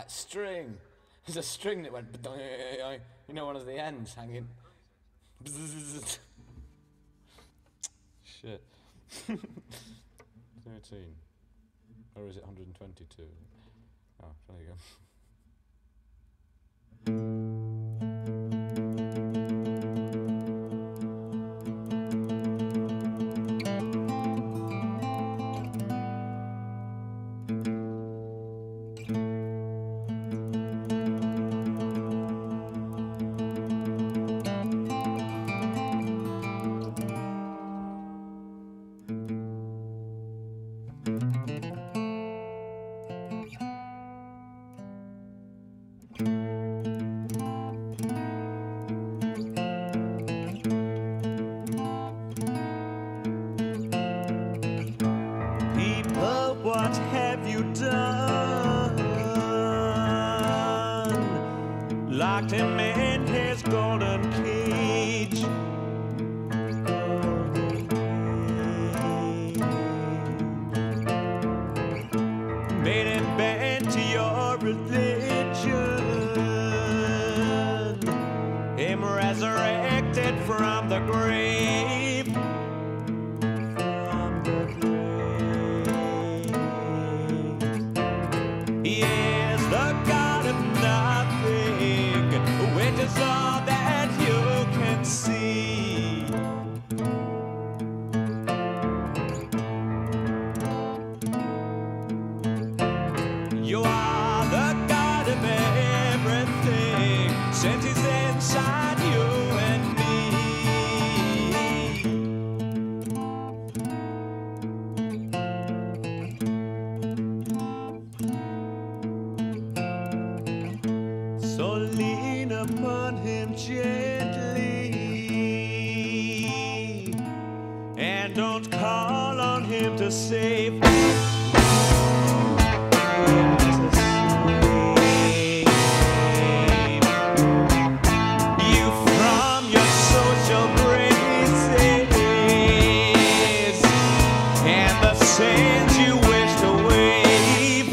that string. There's a string that went, you know, one of the ends hanging. Shit. 13. Or is it 122? Oh, there you go. What have you done? Locked him in his golden cage. Made him bend to your religion. Him resurrected from the grave. He is the God of nothing, which is all that you can see. You are the God of everything, since He's inside you and me. So lean upon Him gently, and don't call on Him to save you from your social graces and the sins you wish to wave.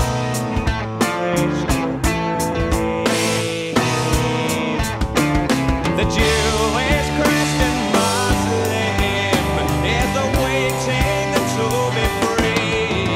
The Jewish, Christian, Muslim is awaiting to be free.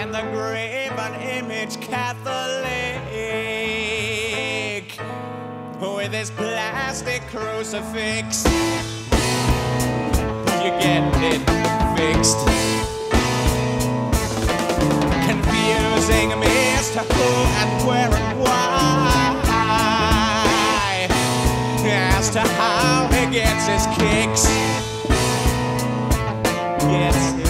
and the graven image Catholic with his plastic crucifix. You get it fixed. Confusing me as to who and where and why, as to how he gets his kicks. Gets his